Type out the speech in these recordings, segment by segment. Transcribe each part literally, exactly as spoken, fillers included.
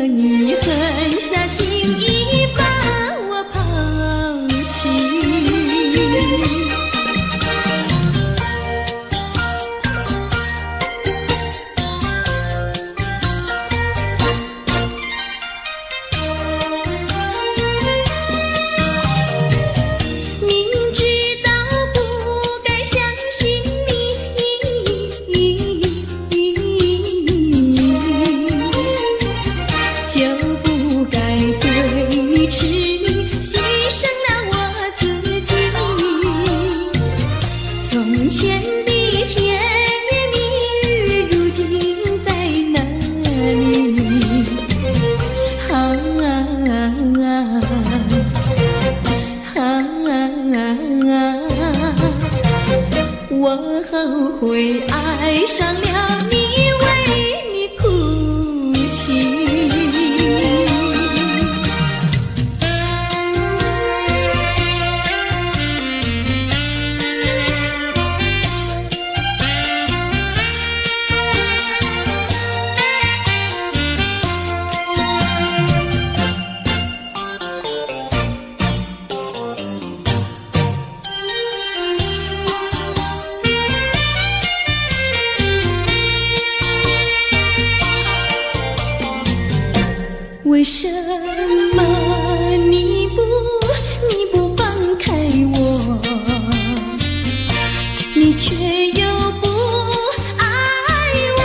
你狠下心意把我抛弃。我后悔爱上了你，为你哭泣。为什么你不你不放开我，你却又不爱我？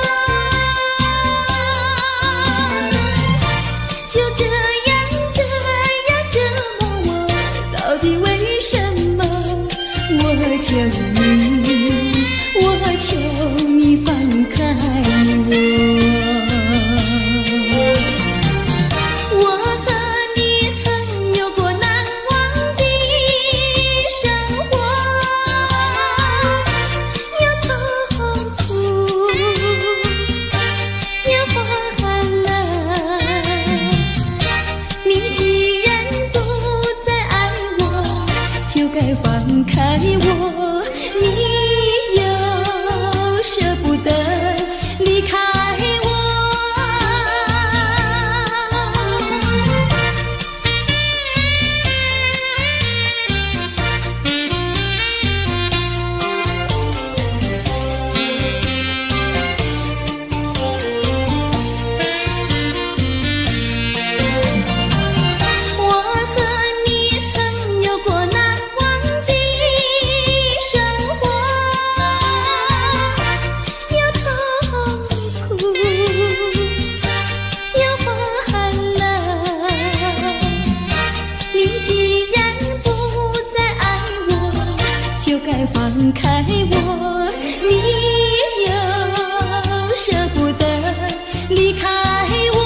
就这样这样折磨我，到底为什么？我求你，我求你放开我。放开我，你又舍不得离开我。放开我，你又舍不得离开我。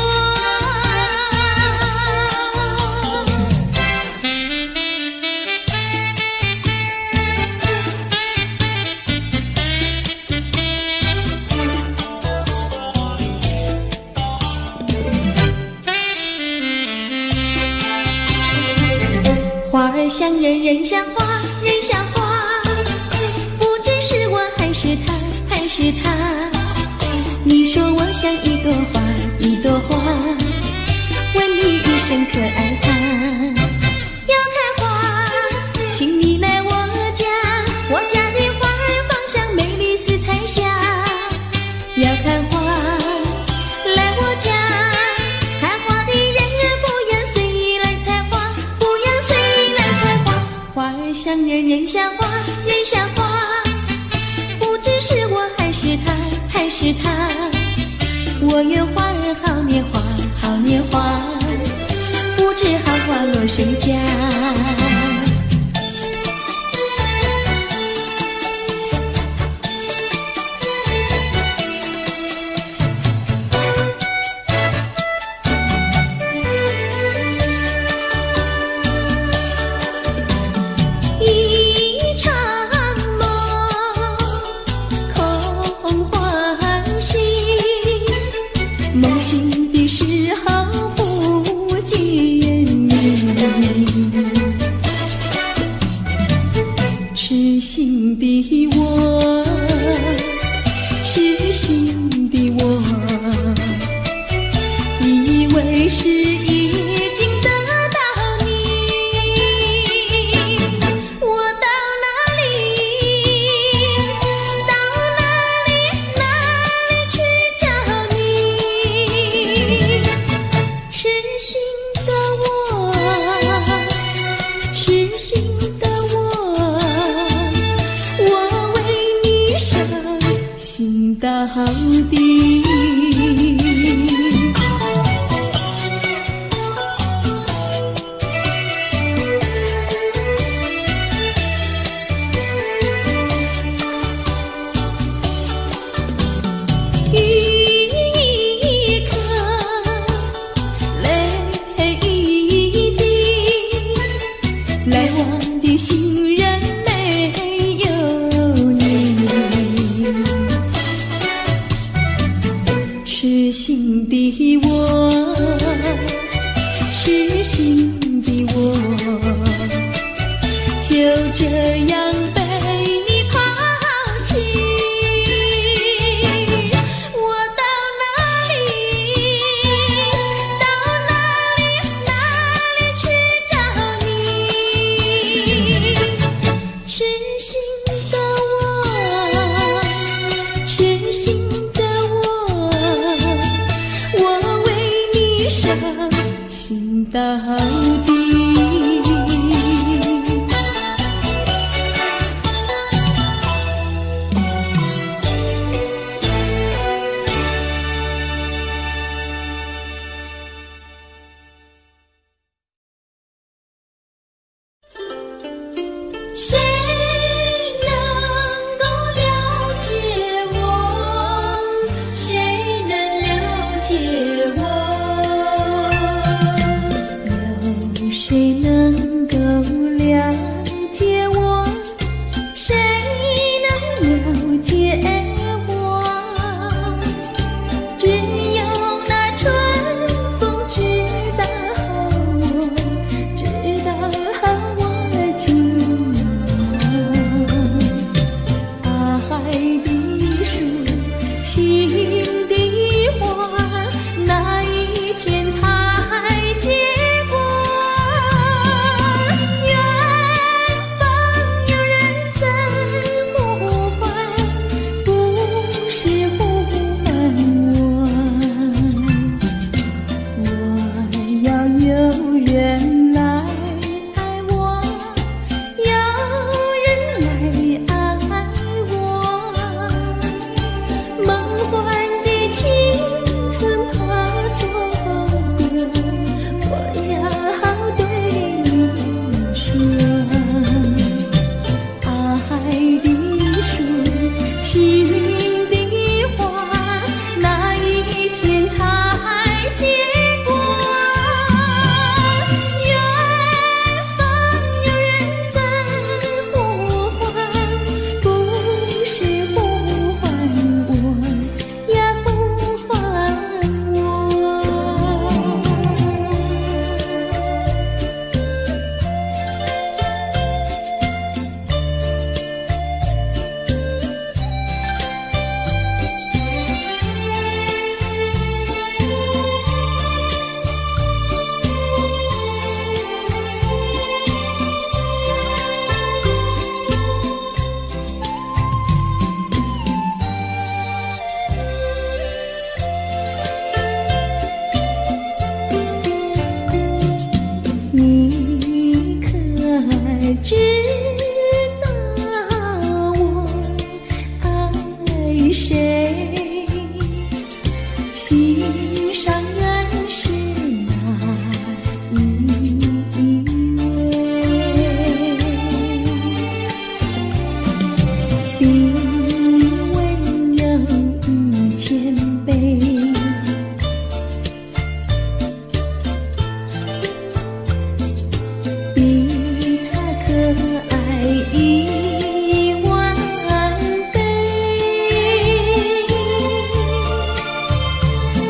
花儿像人，人像花，人像花。还是他，你说我像一朵花，一朵花，问你一声可爱它。要开花，请你来我家，我家的花儿芳香美丽似彩霞。要看花，来我家，看花的人不要随意来采花，不要随意来采花。花儿像人，人像花，人像花。是我还是他，还是他？我愿花儿好年华，好年华，不知好花落谁家。梦醒的时候不见你。 地。痴心的我，痴心的我，就这样被你抛弃。我到哪里，到哪里，哪里去找你？痴心的我，痴心的我。我为你伤心到底。谁能够了解我？谁能了解我？有谁能够了解我？谁能了解我？只有那春风知道我，知道我情爱。爱的树，情的花，那一天才结果。远方有人在呼唤，不是呼唤我。我要有人来爱我，有人来爱我。梦幻的青春怕错过，我要对你说。爱的树，情的花，那一天才结果。远方有人在呼唤，不是呼唤我，呀呼唤我。你可知道我爱谁？心上人是哪一位？比温柔与谦卑，比他可爱一万倍。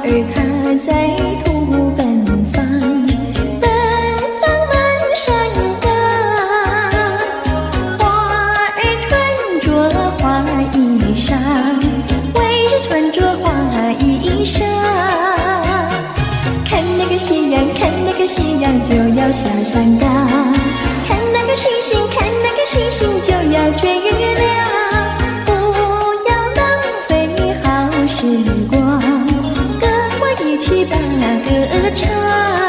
儿它在吐芬芳，芬芳满山岗。花儿穿着花衣裳，为着穿着花衣裳。看那个夕阳，看那个夕阳就要下山岗。看那个星星，看那个星星就要追月亮。不要浪费好时光，跟我一起把歌唱。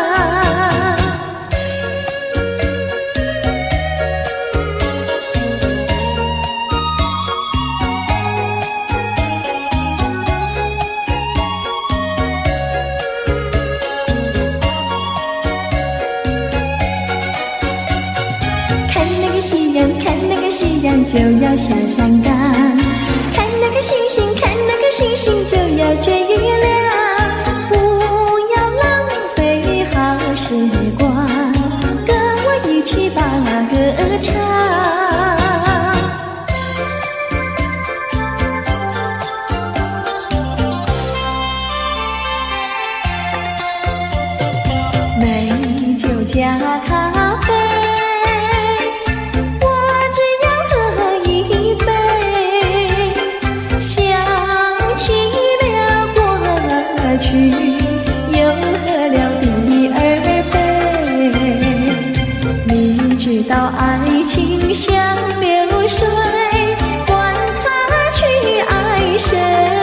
看那个夕阳，看那个夕阳就要下山岗。看那个星星，看那个星星就要追月亮。不要浪费好时光，跟我一起把歌唱。美酒加咖啡，去又喝了第二杯。你知道爱情像流水，管它去爱谁。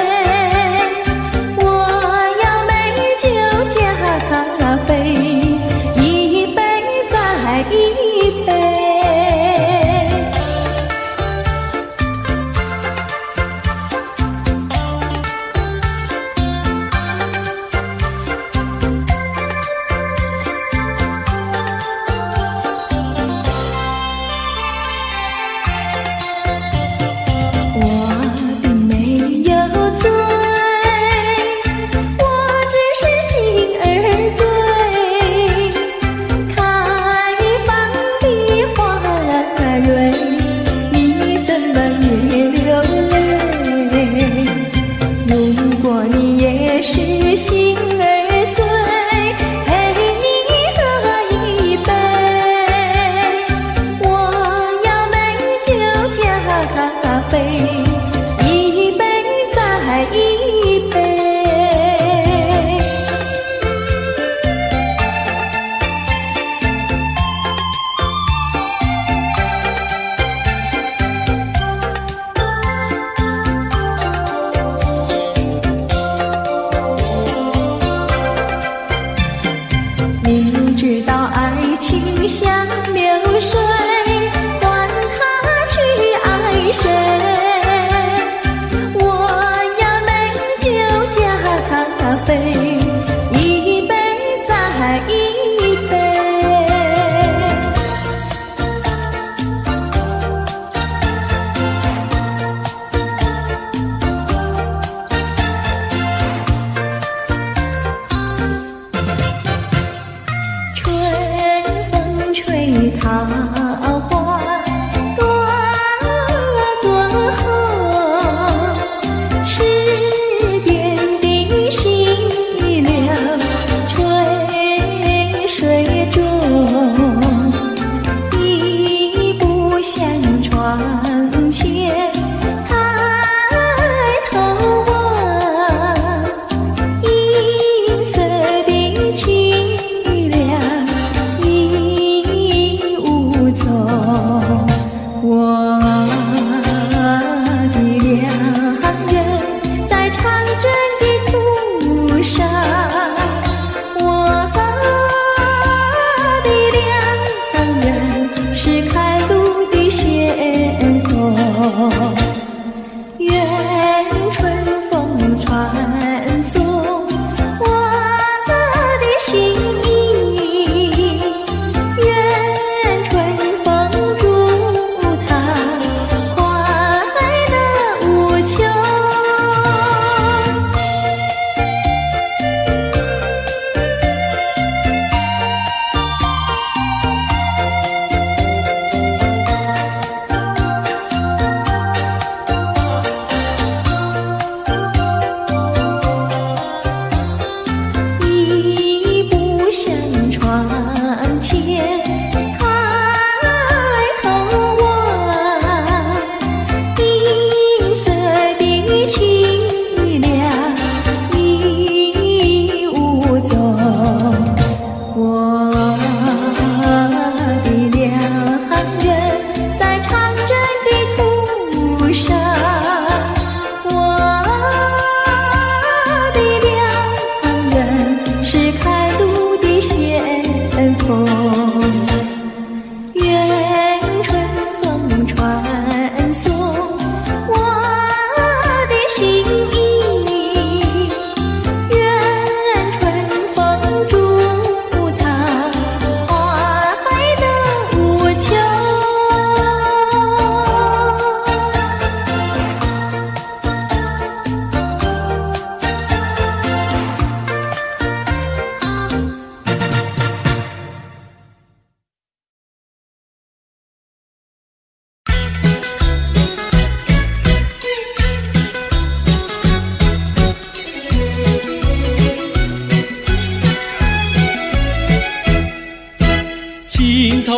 我要美酒加咖啡，一杯再一杯。是心儿碎，陪你喝一杯。我要美酒加咖啡，一杯再一杯。你知道爱情像流水，管它去爱谁。我要美酒加咖啡，一杯再一杯。春风吹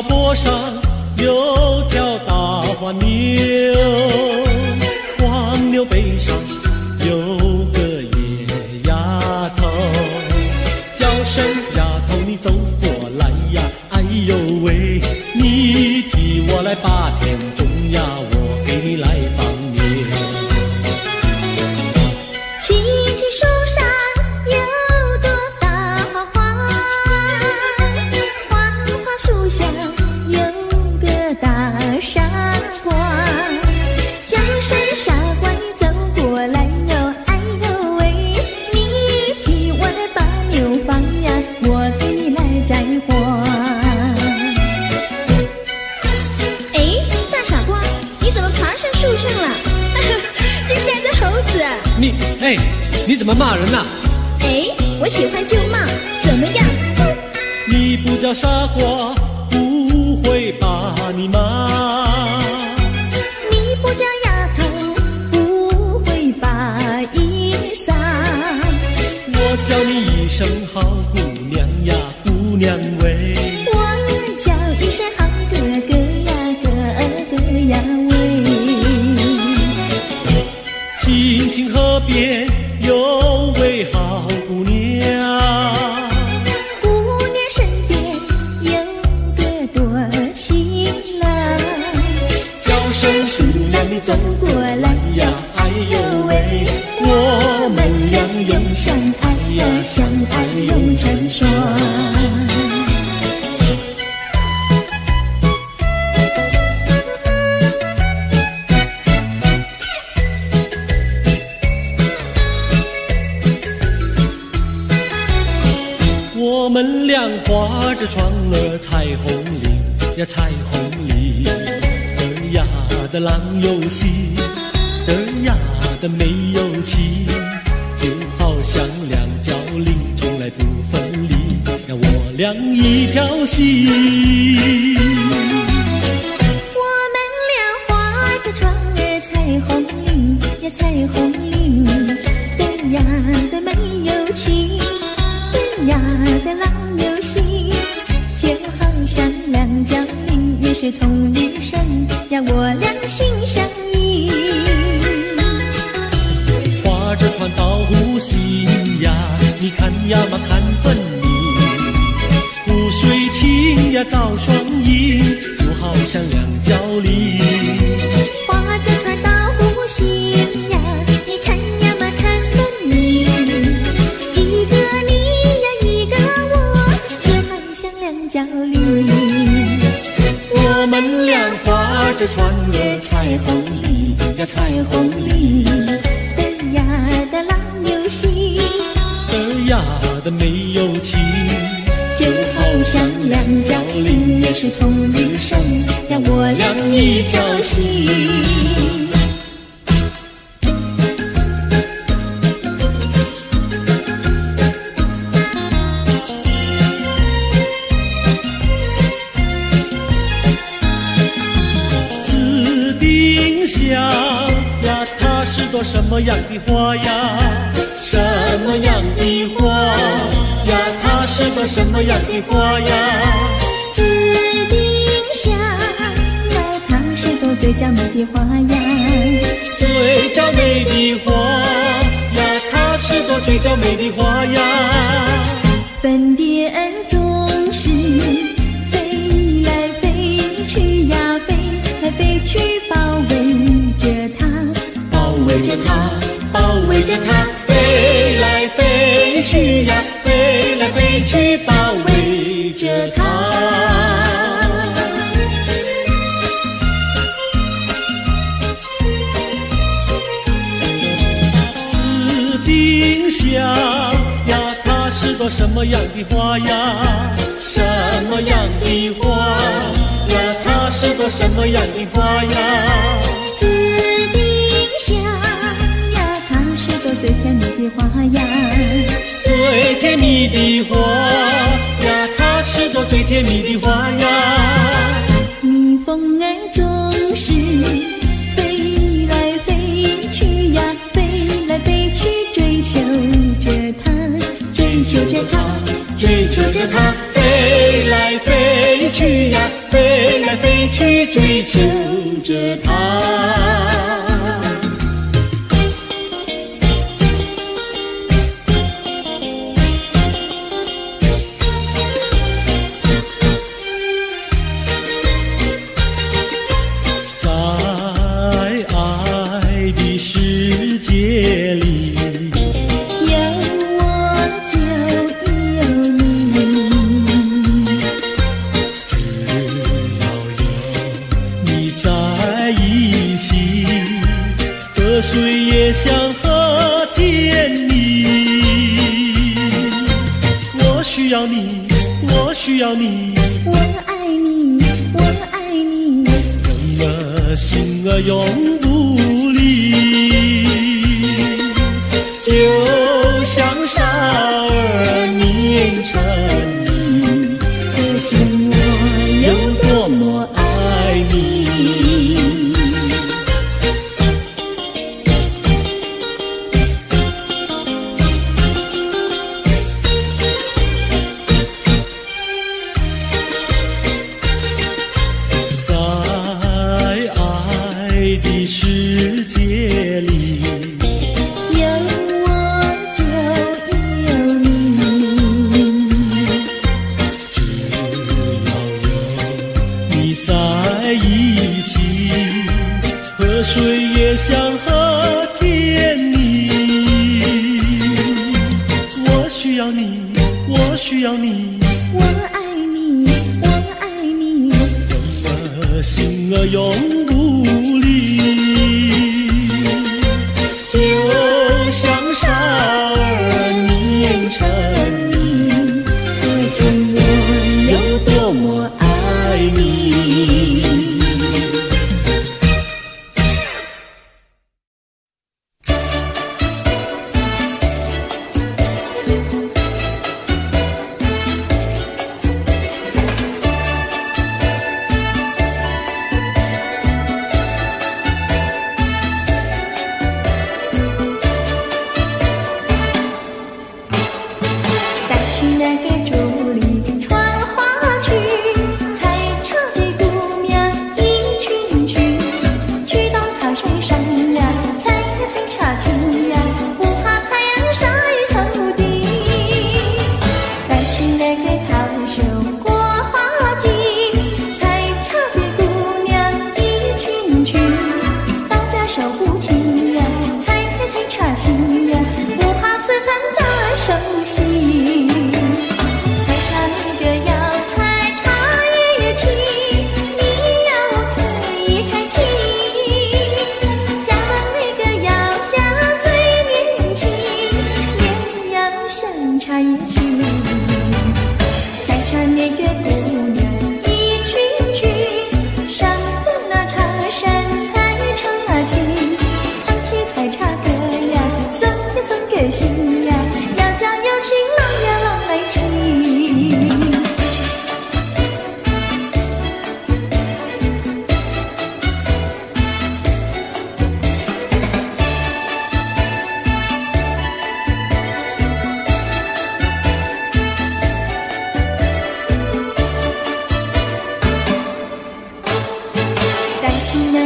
小坡上有条大黄牛，黄牛背上有个野丫头，叫声丫头你走过来呀，哎呦喂，你替我来把田种呀，我给你来放牛。 青青树上有朵大花花，花花树下有个大傻瓜，叫声傻瓜你走过来哟，哎呦喂，你替我来把牛放呀，我给你来摘花。哎，大傻瓜，你怎么爬上树上了？这吓着猴子啊！ 你哎，你怎么骂人呐？ 哎，我喜欢就骂，怎么样？哼！ 你不叫傻瓜，不会把你骂。 你不叫丫头，不会把衣撒。 我叫你一声好姑娘呀，姑娘喂。 我叫一声好哥哥呀，哥哥呀喂。 青青河边有位好姑娘， 姑娘身边有个多情郎， 叫声姑娘你走过来呀， 哎呦喂，我们俩永相爱呀，相爱永成双。我们俩划着船儿彩虹岭呀，彩虹岭，儿呀的郎有心，儿呀的没有情，就好像两角菱从来不分离呀，我俩一条心。 我们俩划着船儿彩虹岭呀，彩虹岭，儿呀的没有情，儿呀的郎有心，就好像两角菱也是同一生呀，我俩心相依。 划着船到湖心呀，你看呀嘛看分明，湖水清呀照双影，就好像两角菱。 划着船到湖心呀，你看呀嘛看分明，一个你呀一个我，就好像两角菱。 我们俩划着船儿彩虹里呀，彩虹里， 儿呀的郎有心， 儿呀的没有情， 就好像两角菱也是同一生，让我俩一条心。 什么样的花呀？什么样的花呀？它是朵什么样的花呀？ 紫丁香呀，它是朵最娇美的花呀。 最娇美的花呀，它是朵最娇美的花呀。 粉蝶儿总是飞来飞去呀，飞来飞去包围着它。 包围着它，包围着它，飞来飞去呀，飞来飞去，包围着它。紫丁香呀，它是朵什么样的花呀？什么样的花呀？它是朵什么样的花呀？ 紫丁香呀，它是朵最甜蜜的花呀。 最甜蜜的花呀，它是朵最甜蜜的花呀。 蜜蜂儿总是飞来飞去呀，飞来飞去追求着它，追求着它，追求着它，飞来飞去呀，飞追求着她。想和甜蜜，我需要你，我需要你， 我爱你，我爱你， 怎么心儿永不离？就像傻儿念成你， 可见我有多么爱你。 水也想和甜蜜，我需要你，我需要你， 我爱你，我爱你， 怎么心儿永不离？就像傻儿念成你， 可见我有多么爱你。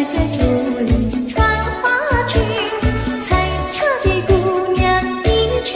竹林穿花裙，采茶的姑娘一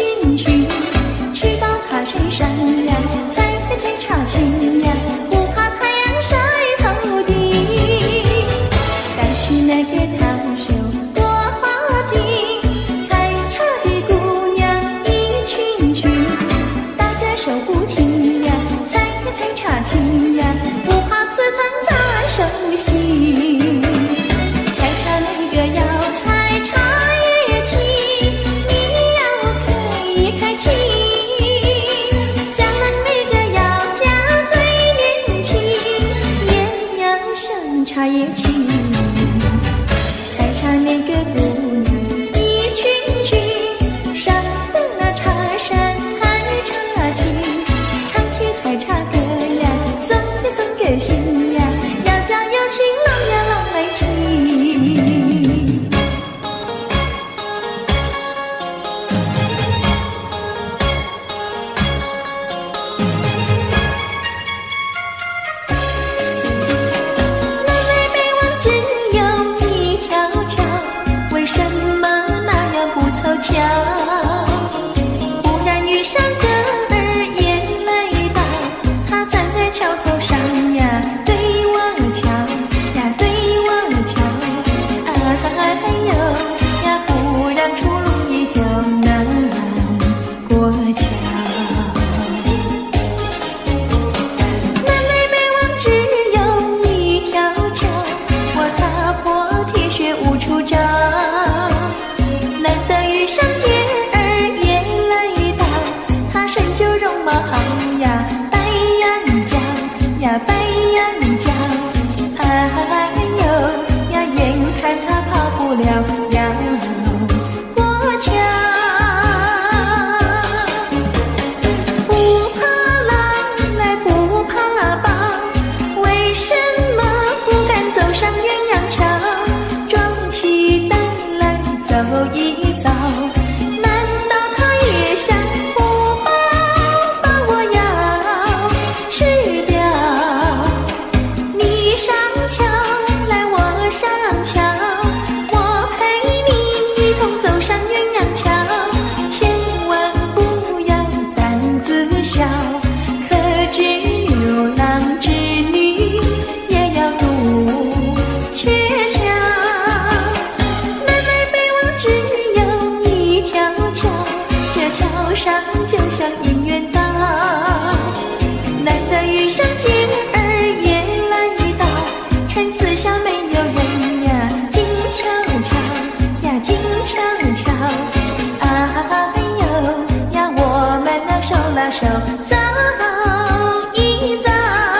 上就像姻缘到，难得遇上今儿也来到，看似像没有人呀，静悄悄呀，静悄悄。哎呦呀，我们要手拉手走一走。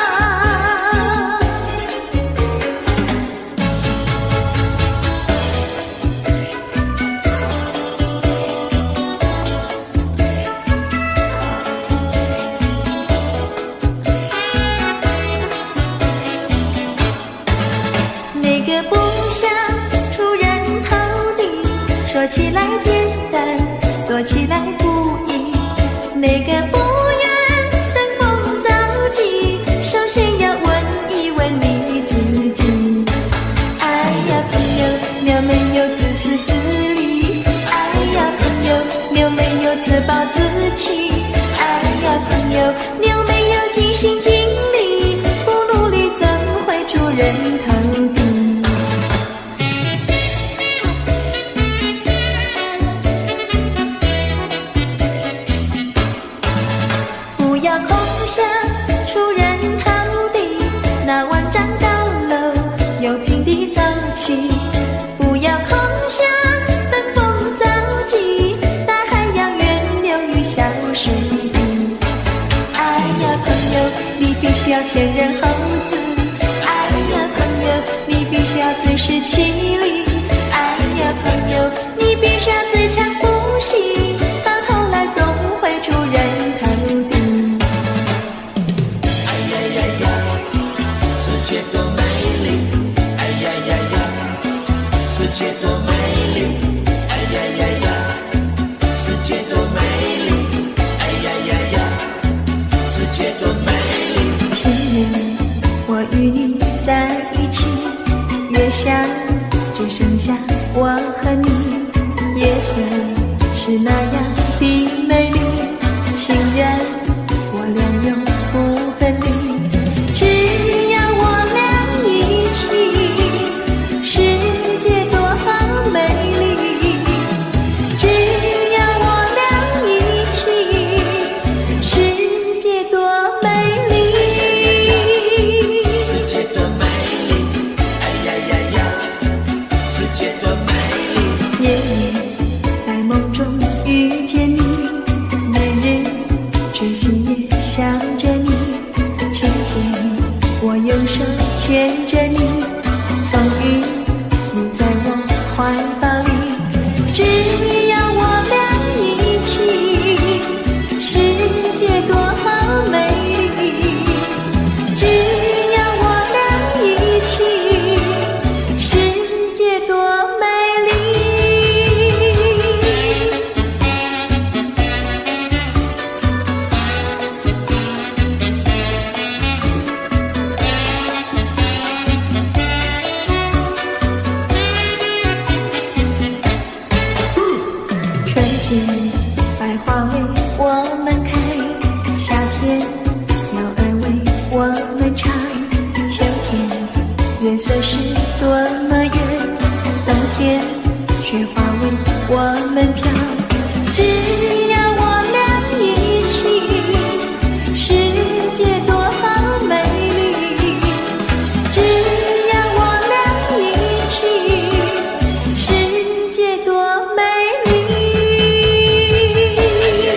那个不想出人头地，说起来简单，做起来不易。那个不愿登峰造极，首先要问一问你自己。哎呀，朋友，你有没有自私自利？哎呀，朋友，你有没有自暴自弃？哎呀，朋友，你有没有尽心尽力？不努力怎会出人头地？不要空想出人头地，那万丈高楼由平地走起。不要空想登峰造极，大海洋源流于小水滴。哎呀，朋友，你必须要先人后子。哎呀，朋友，你必须要自食其力。哎呀，朋友，你必须要自强不息，到头来总会出人头地。 世界多美丽，哎呀呀呀！世界多美丽，哎呀呀呀！世界多美丽，哎呀呀呀！世界多美丽。 前面我与你在一起，月下只剩下我和你，夜色是那样的美丽，情人我俩永不分离。只要我俩一起，世界多好美丽。只要我俩一起，世界多美丽。 世界多美丽，哎呀呀呀！世界多美丽。 夜里在梦中遇见你，每日痴心也想着你。晴天我用手牵着你，风雨你在我怀抱里。只要我俩一起，世界多好美丽。只要我俩一起，世界多美丽。春天百花为我们开，夏天鸟儿为我们唱，秋天月色是多么圆，冬天雪花为我们飘。只要我俩一起，世界多好美丽。只要我俩一起，世界多美丽。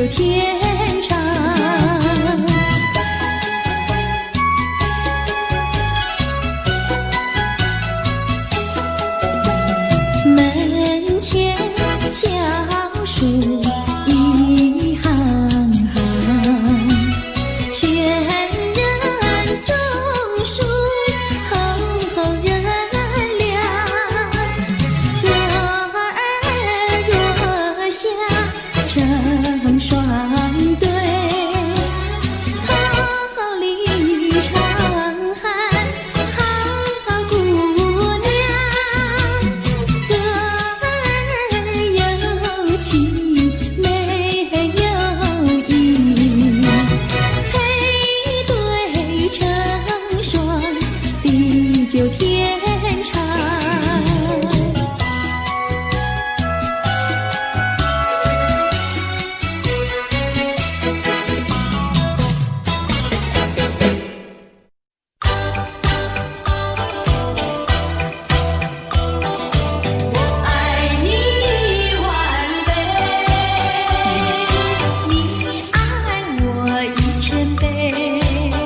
天长。门前小树一行行，前人种树，后后人粮。我儿若下成双对，桃李长寒，好姑娘。歌儿有情，没有意，配对成双，地久天长。爱你万倍，你爱我一千倍。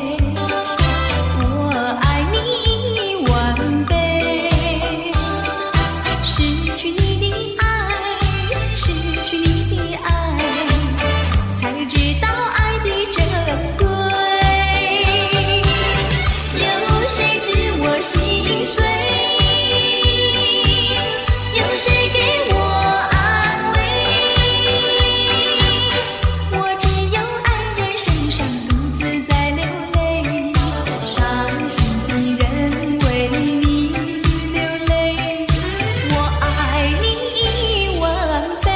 我爱你万倍，失去你的爱，失去你的爱，才知道爱的珍贵。有谁知我心碎？有谁给我安慰？我只有爱人身上独自在流泪，伤心的人为你流泪。我爱你万倍。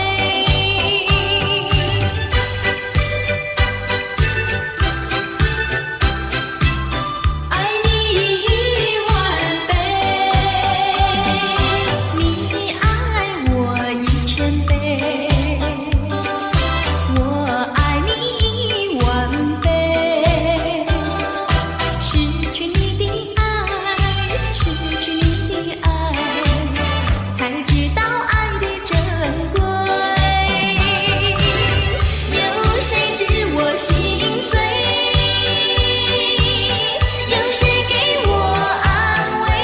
爱你万倍，你爱我一千倍。我爱你万倍，失去你的爱，失去你的爱，才知道爱的珍贵。有谁知我心碎？有谁给我安慰？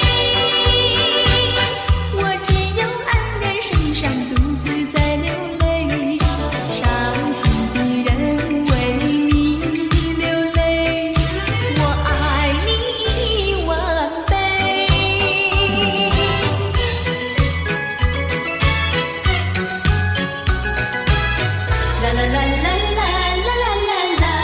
我只有爱人身上独自在流泪，伤心的人为你流泪。我爱你万倍。啦啦啦啦啦啦啦啦啦。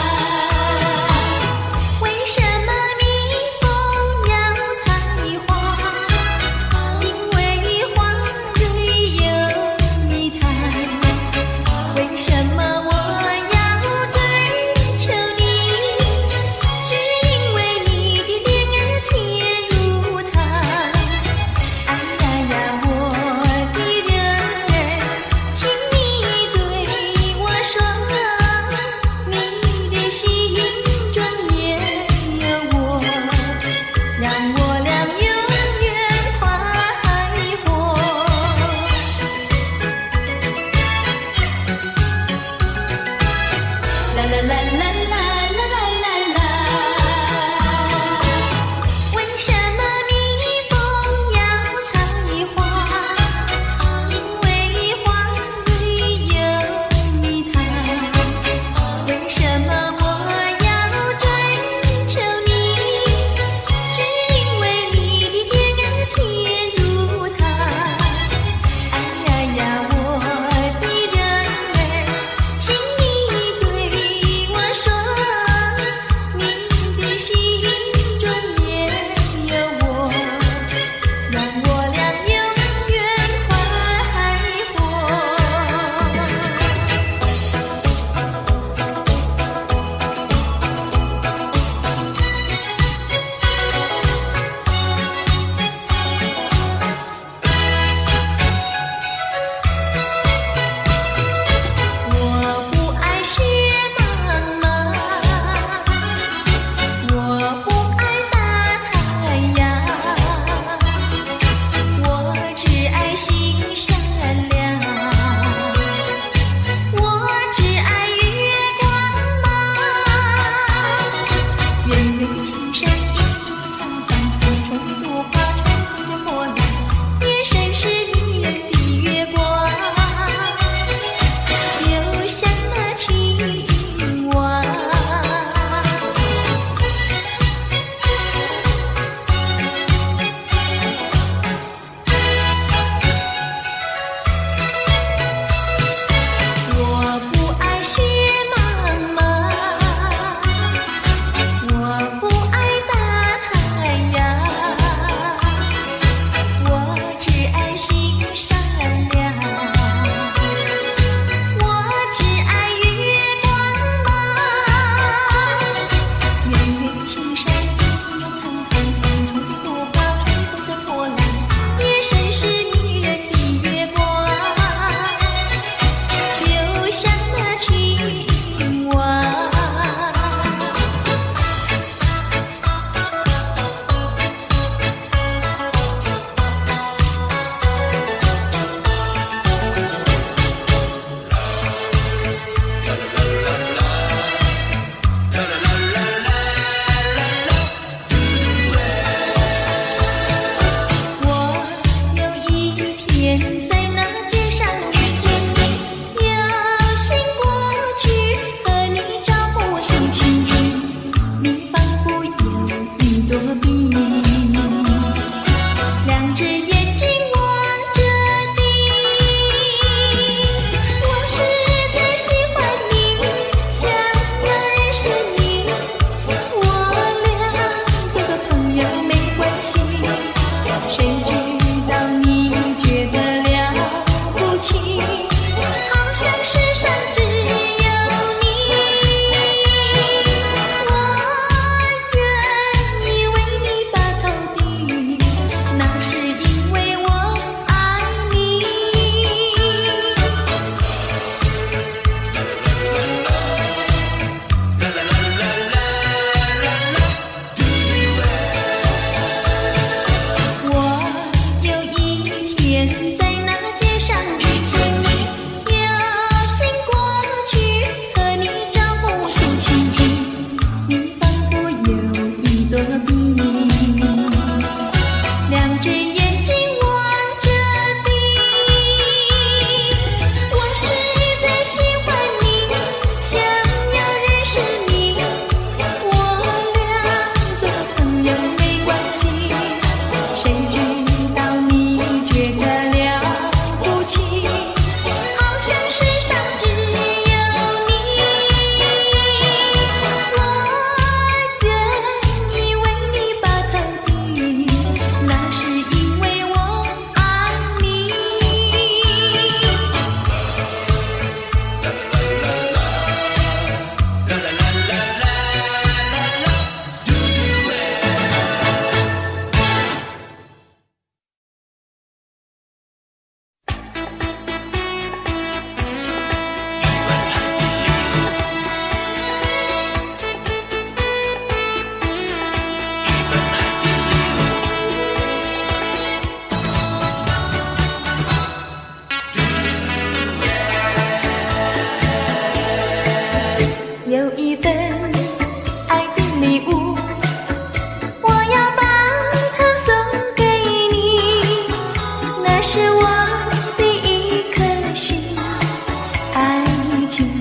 为什么蜜蜂要采花？因为花蕊有一台。为什么我要追求你？只因为你的脸儿甜如糖。哎呀呀，我的人儿，请你对我说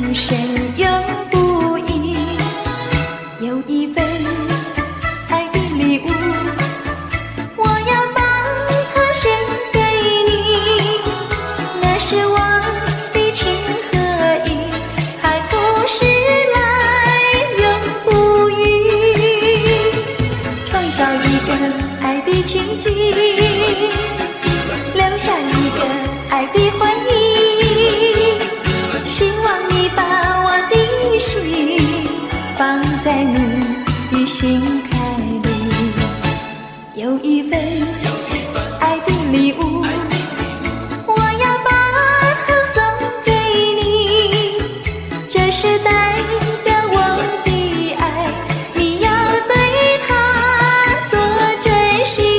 生永不移，有一份爱的礼物，我要把它献给你。那是我的情和意，海枯石烂永不渝。创造一个爱的奇迹，留下一个爱的回忆。希望你把我的心放在你的心坎里，有一份爱的礼物，我要把它送给你。这是代表我的爱，你要对它多珍惜。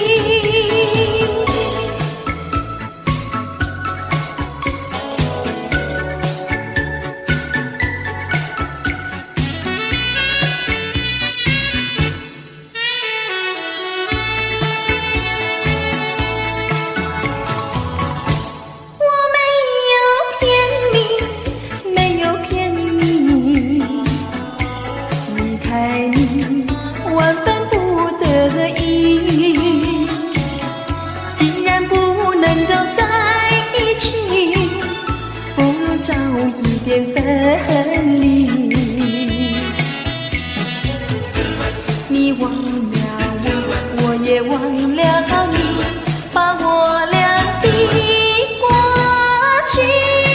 你忘了我，我也忘了你，把我俩的过去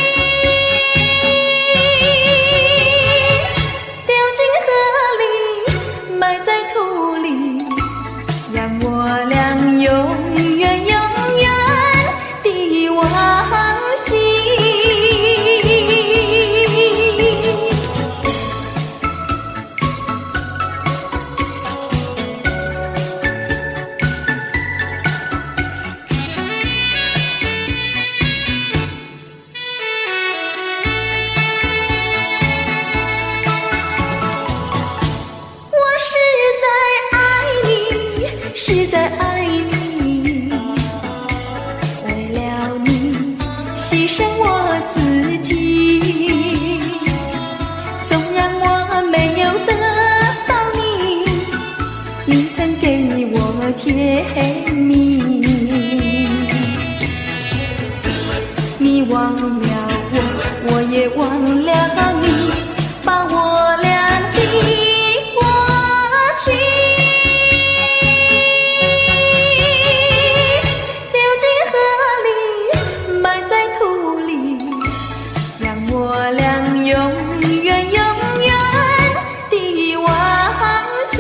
丢进河里，埋在土里，让我俩永远永远地忘记。是在爱你，为了你牺牲我自己。纵然我没有得到你，你曾给我甜蜜。你忘了我，我也忘了你，把我俩的过去我俩永远永远地忘记。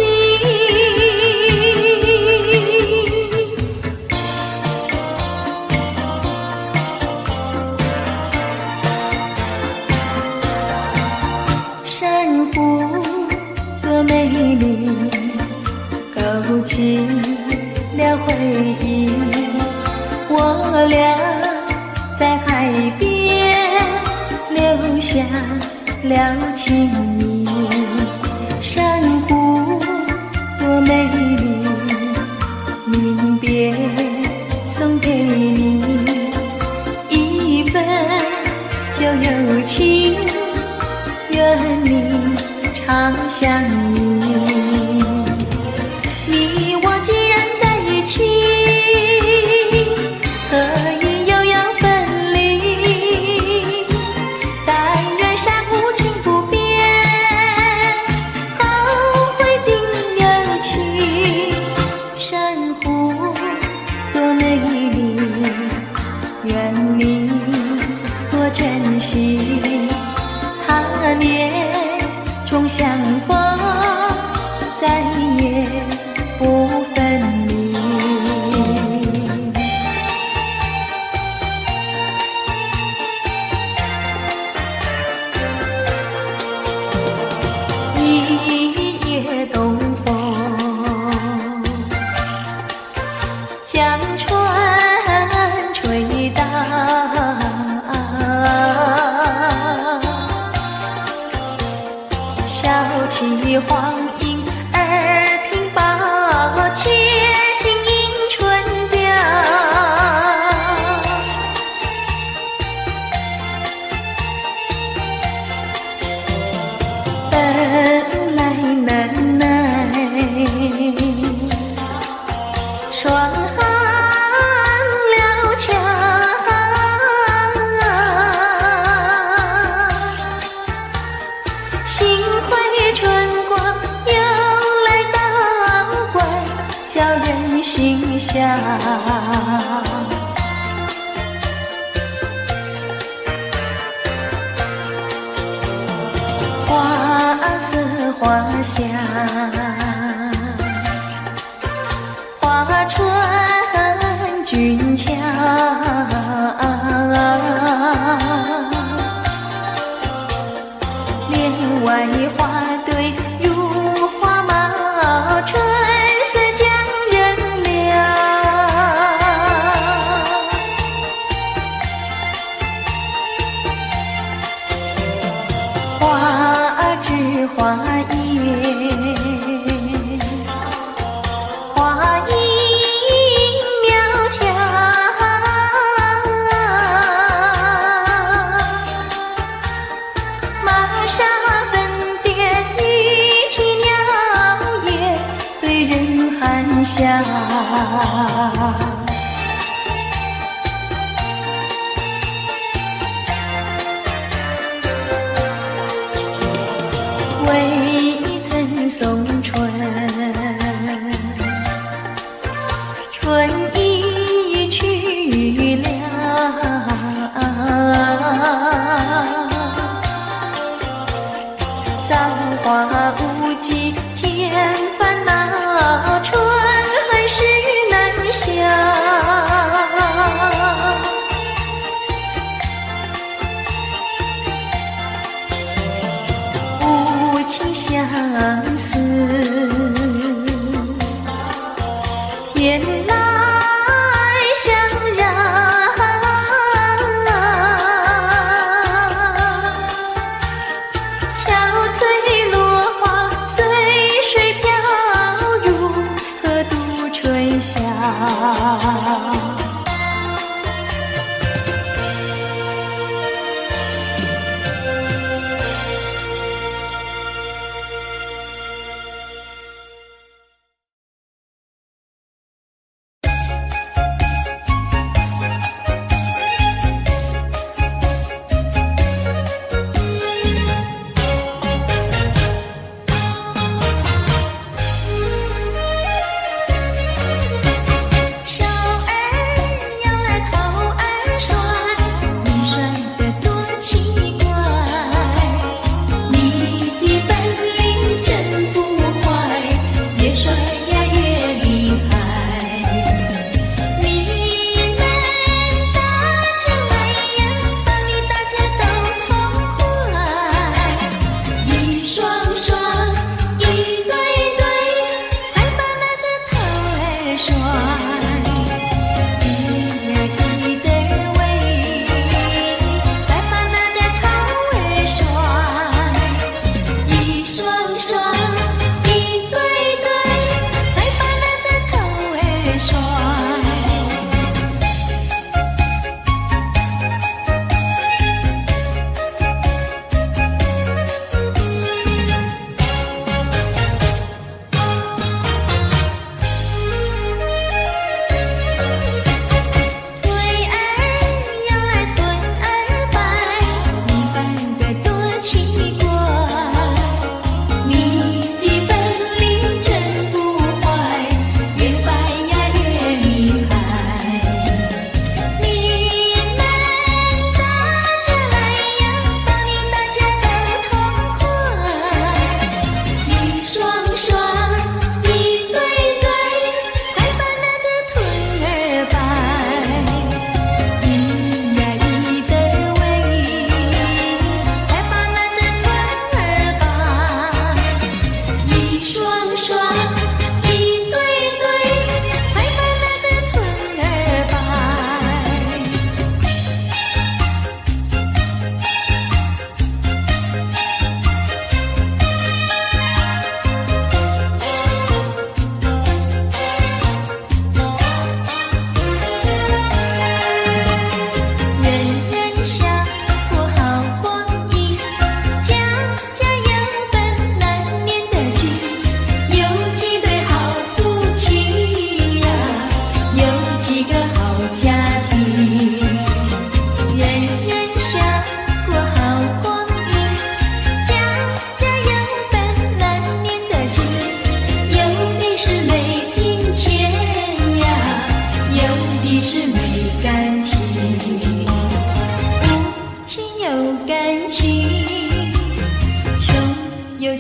山湖多美丽，勾起了回忆。我俩在海边留下了情谊，山湖多美丽，临别送给你一份旧友情，愿你常相依。你我既然在一起，何以又要分离？但愿山无情不变，后会定有期。山湖多美丽，愿你多珍惜。他年重相逢，再也不分离。一夜东风，将船吹荡，笑起黄莺儿鬓薄，且听迎春调。 花色花香，花穿俊俏，帘外花对如花帽，春色将人撩。花枝花叶，花影苗条，玛莎粉蝶语啼鸟也对人含笑。未曾送春，春已去了。造化无极添烦恼，春恨事难消。无情相思，天来相让。憔悴落花随水飘入河渡春宵。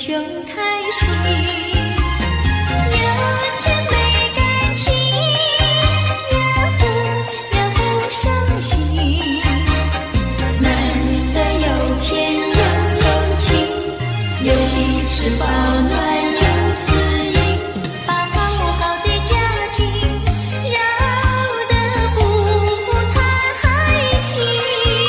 穷开心。有钱没感情，有富有不伤心。难得有钱又有情，有的是保暖如私隐，把好好的家庭绕得不太平。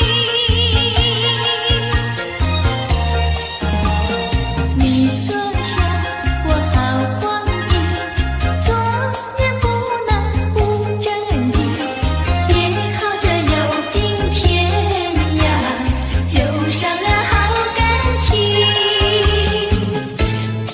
你坐下过好光阴，做人不能不正经，别靠着有金钱呀，就伤了好感情。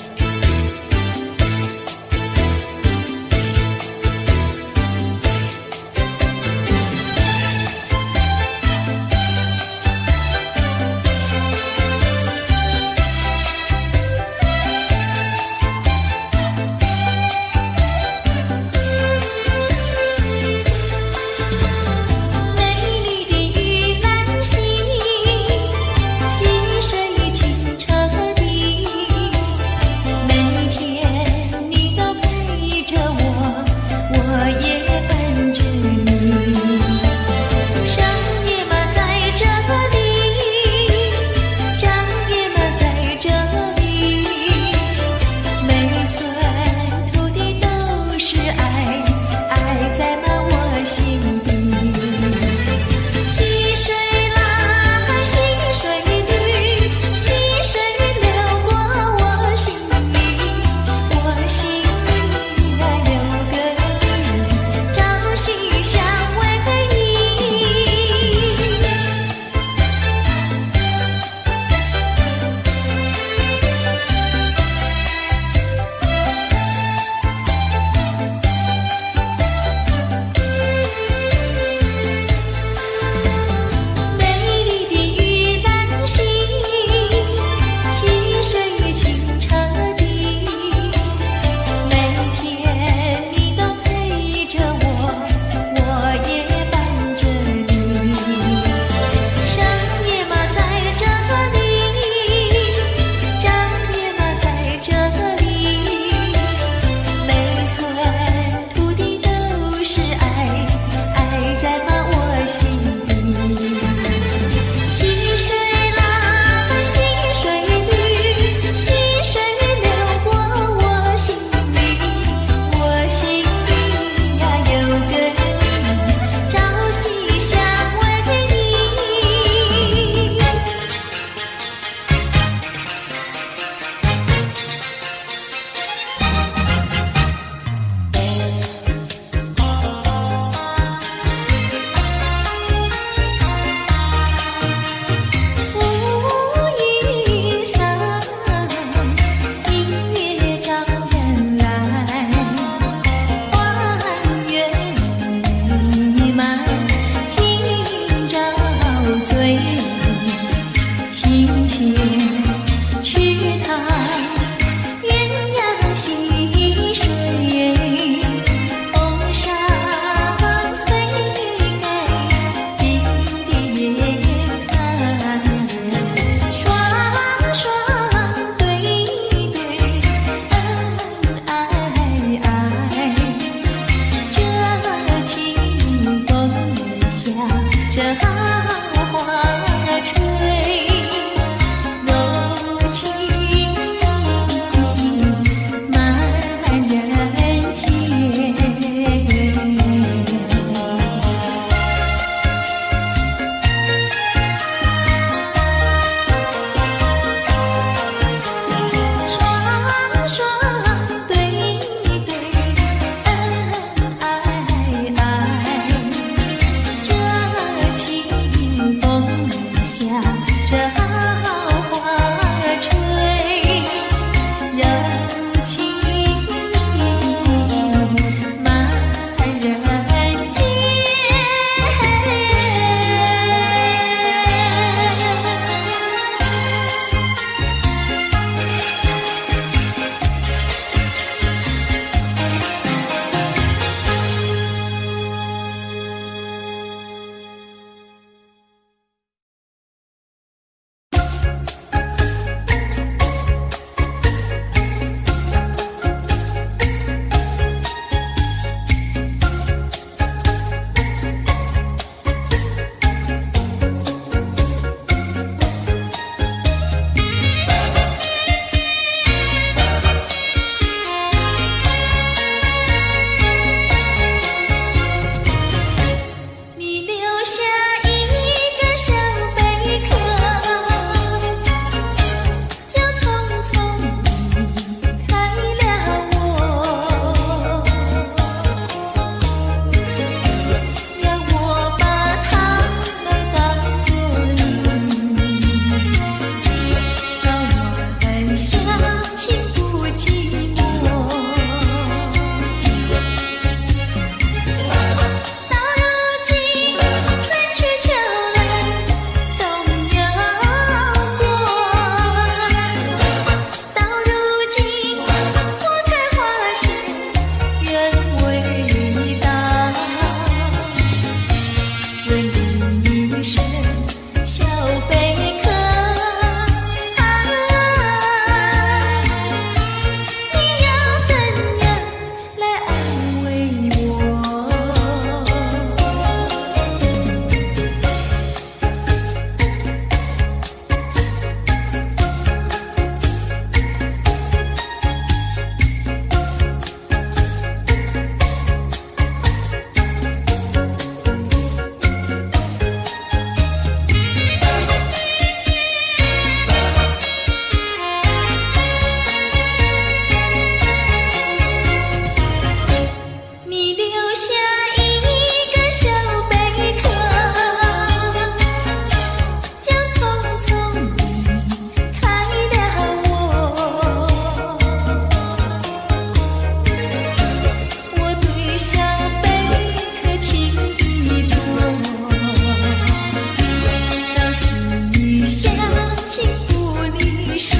说。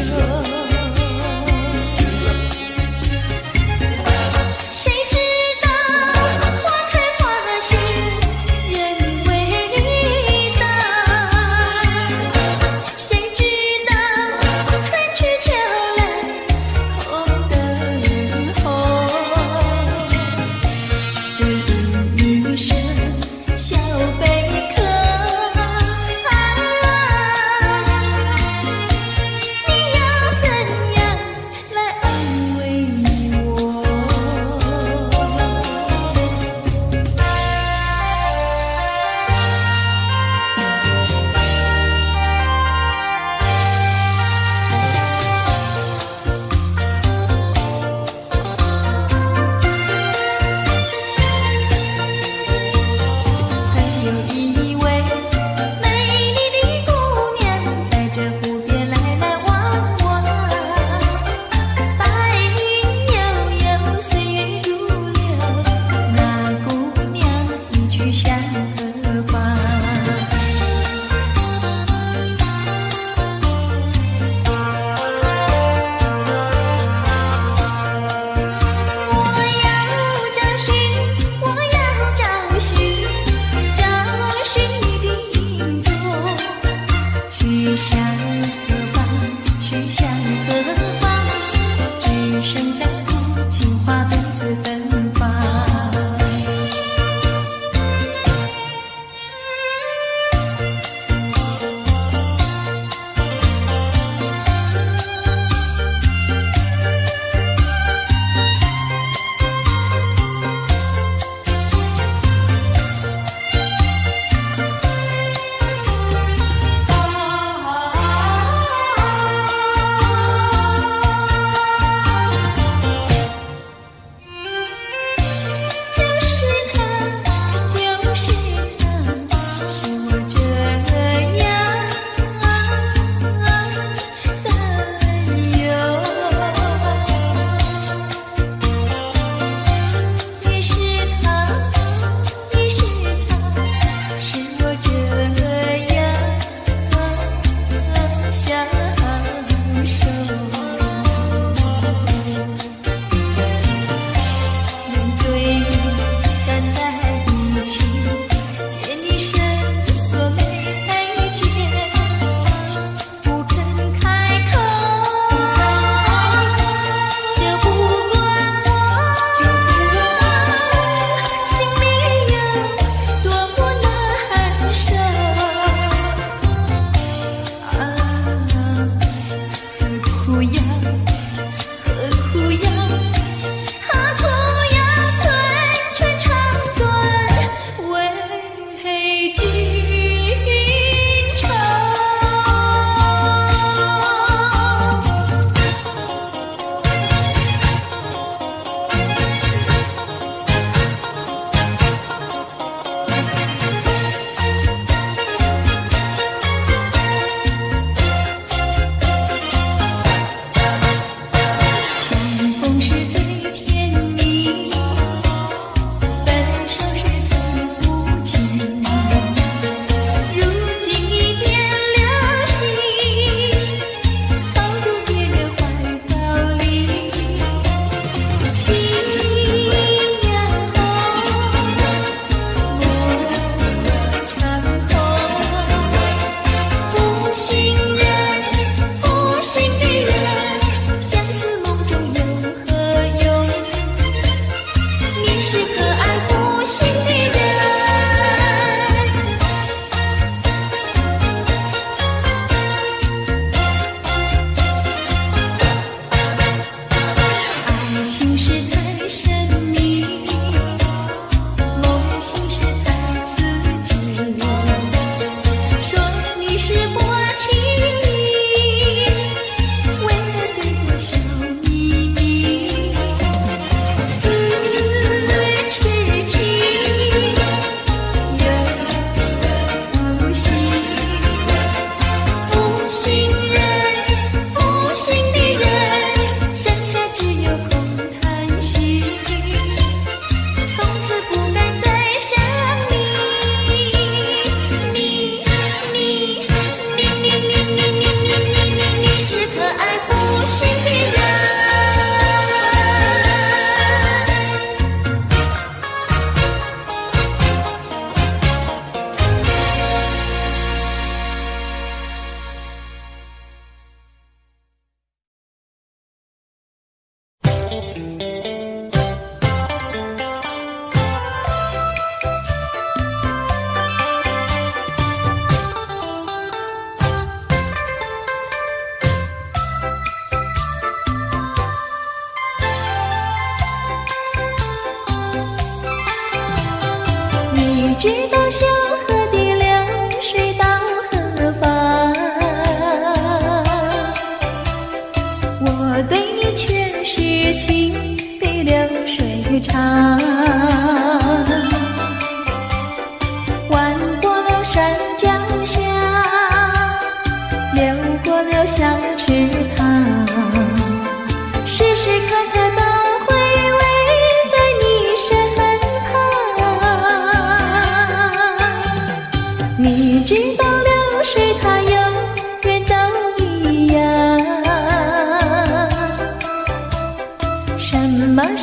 谁知道花开花谢人未到？谁知道春去秋来空等候？读一声小贝壳，你要怎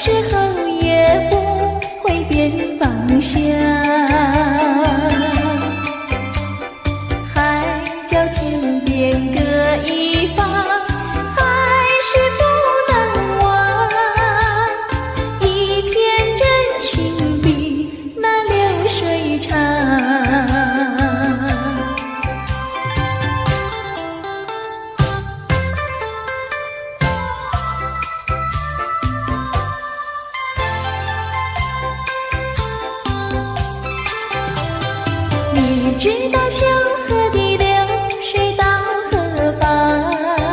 时候也不会变方向，海角天边各一方，还是不能忘。一片真情比那流水长。你知道小河的流水到何方？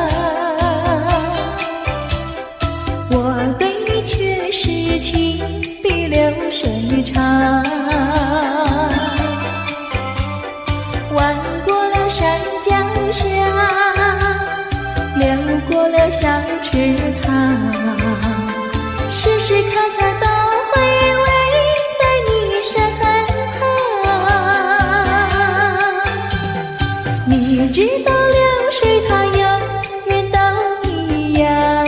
我对你却是情比流水长。弯过了山脚下，流过了小池塘，时时刻刻都回味在你身旁。你知道流水它永远都一样，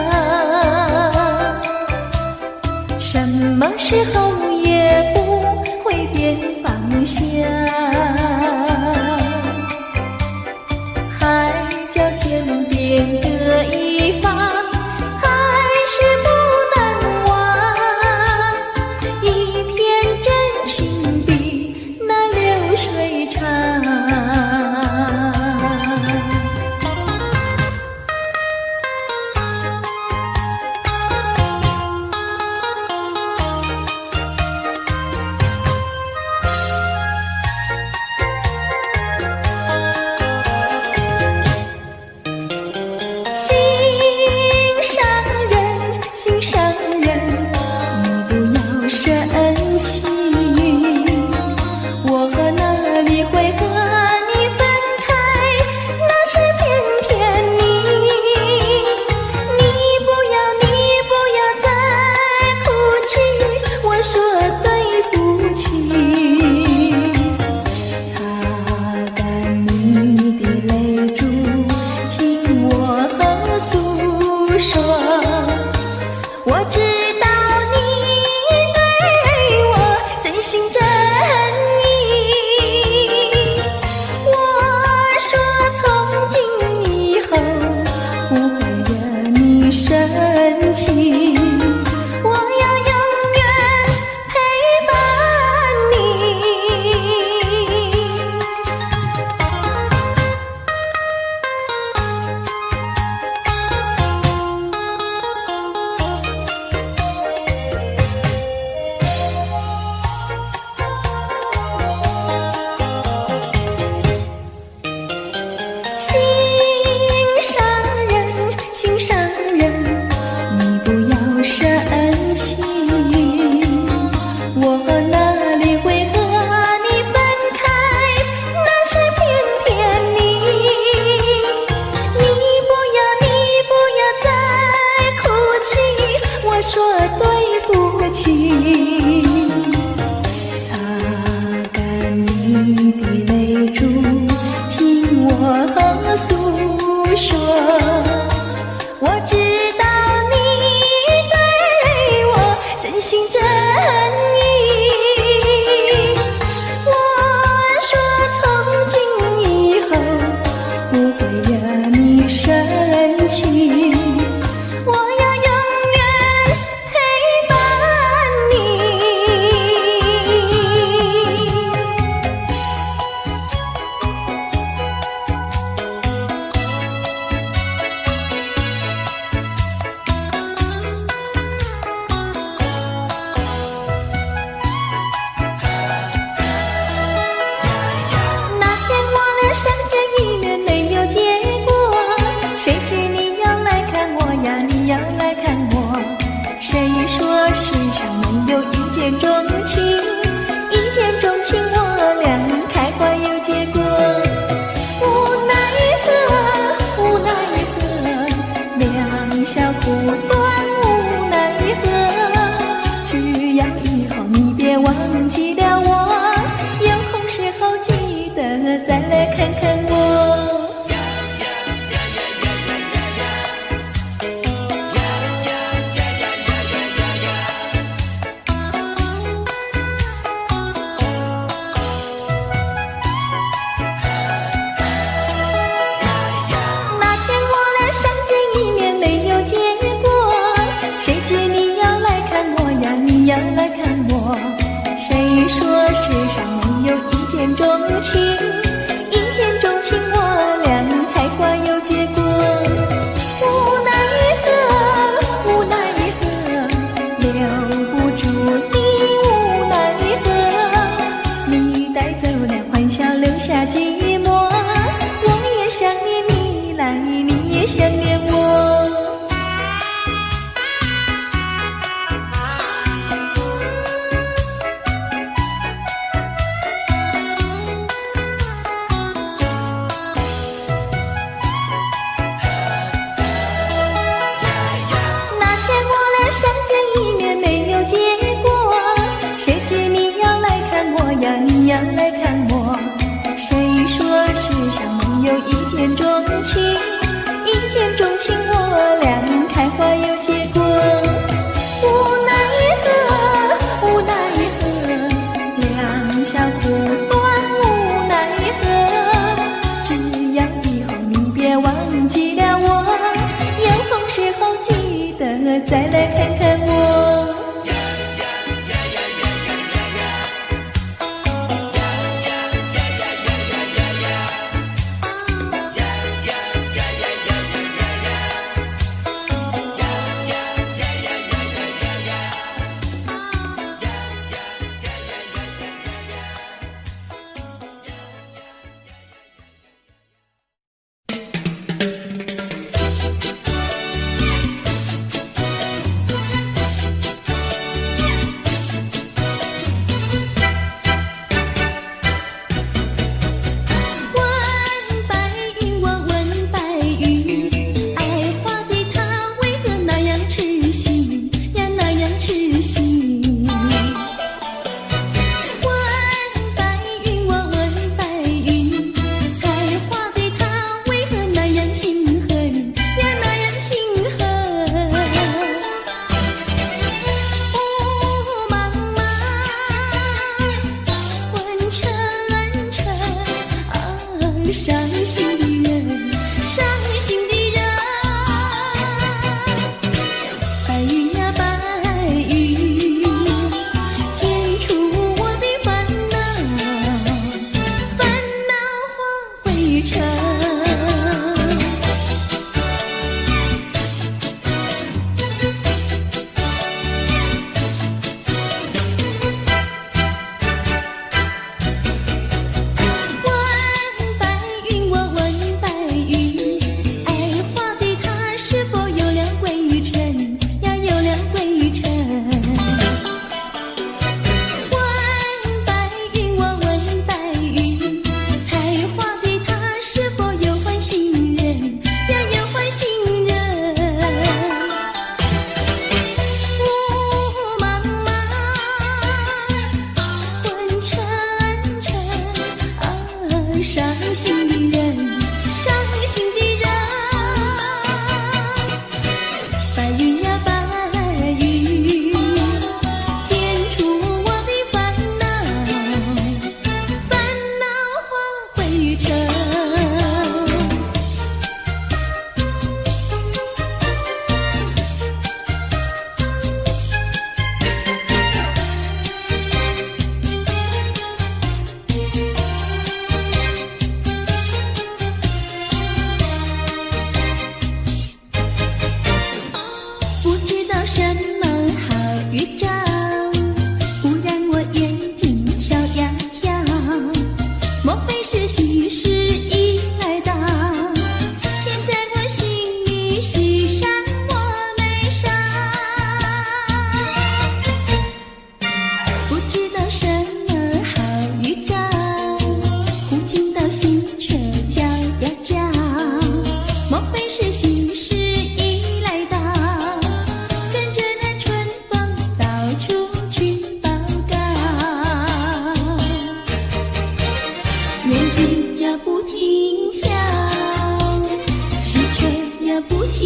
什么时候也不会变方向。海角天边各一方，还是不能忘。一片真情比那流水长。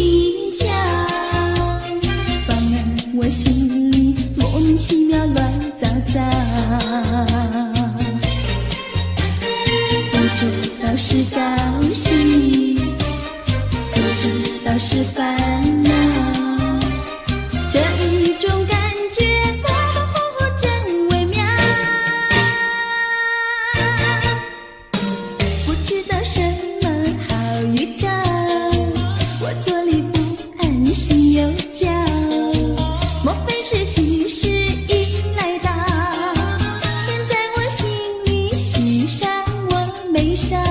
轻巧，反而我心里莫名其妙乱糟糟。不知道是高兴，不知道是烦恼，这一种感觉模模糊糊真微妙。不知道什么好预兆，我坐立不安，心又焦。莫非是喜事已来到？现在我心里喜上我眉梢。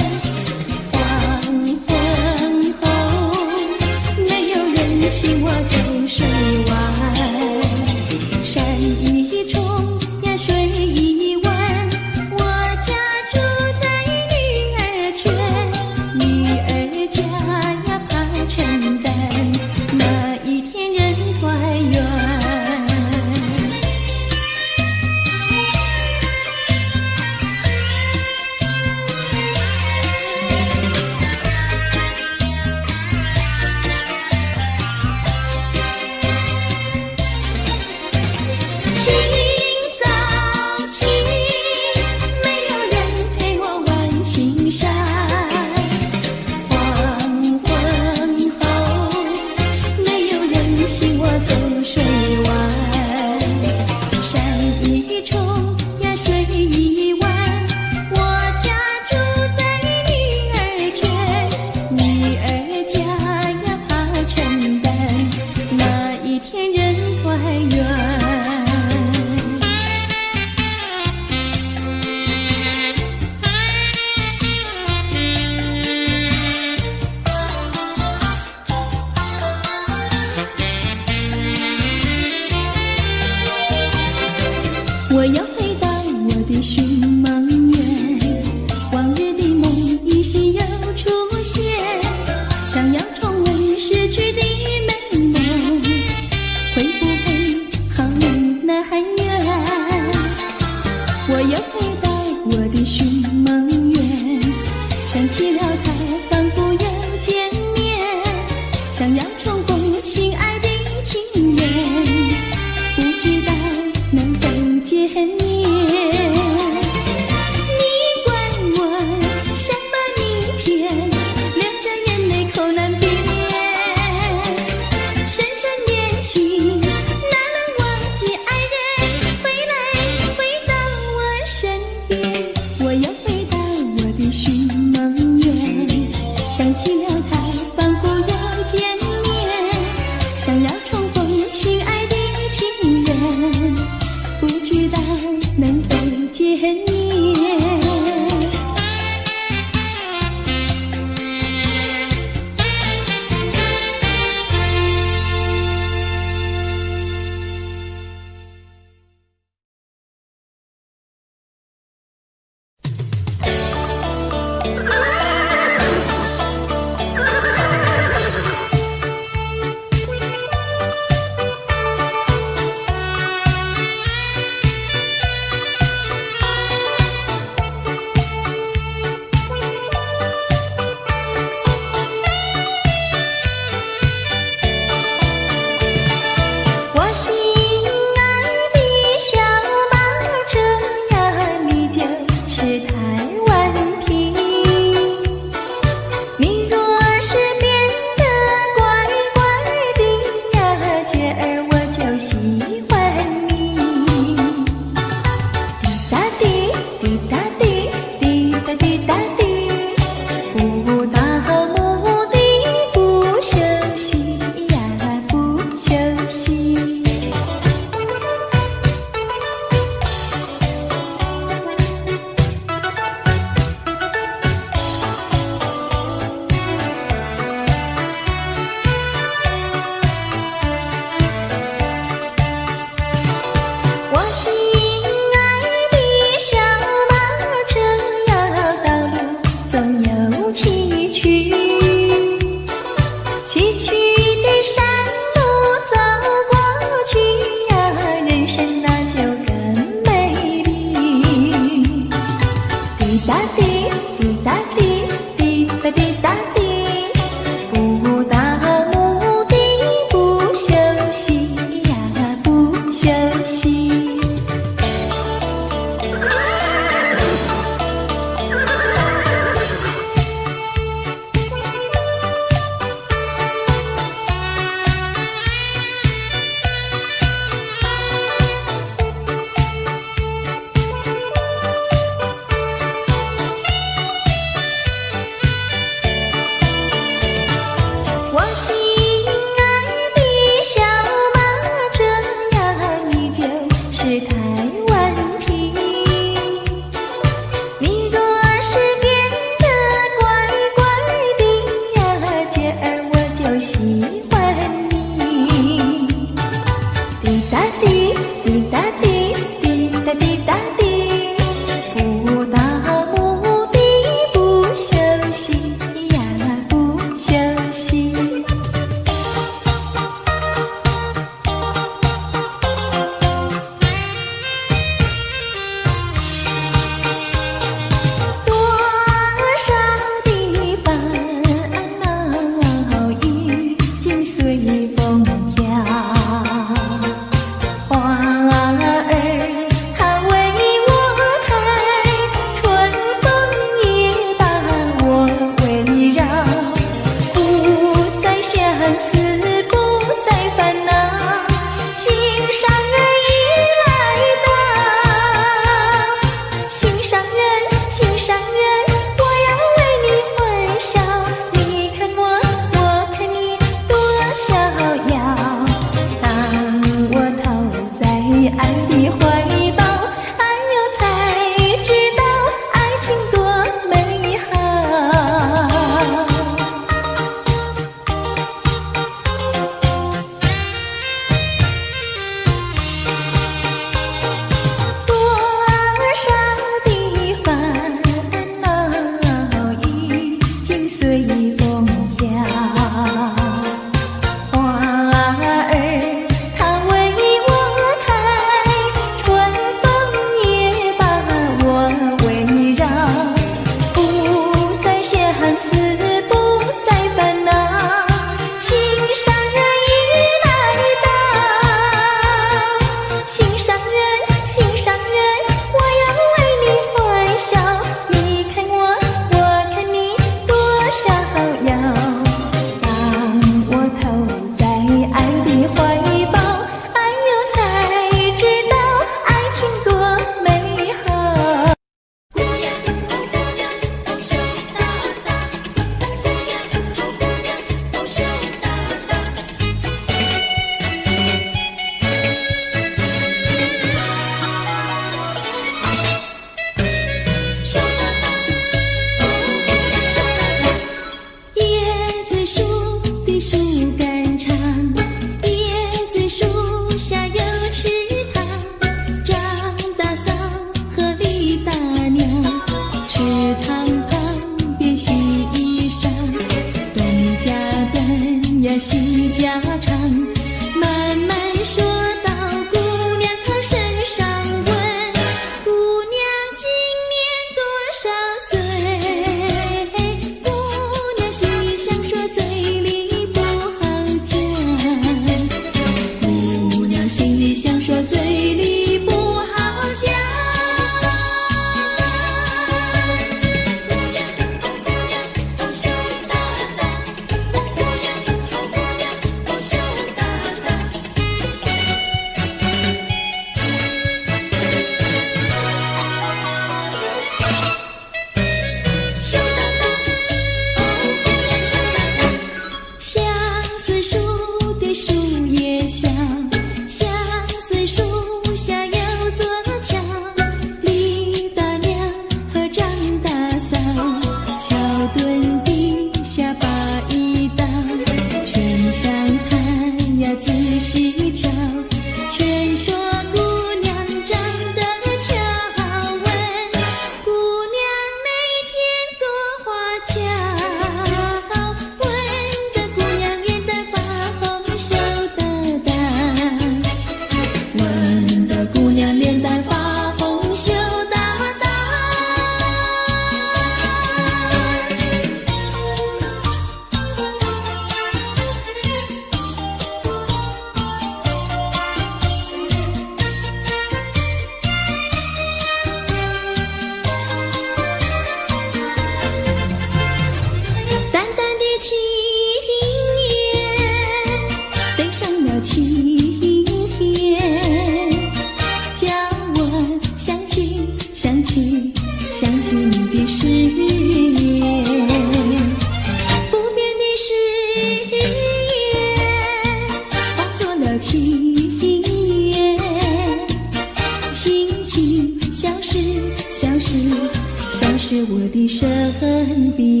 是我的身边。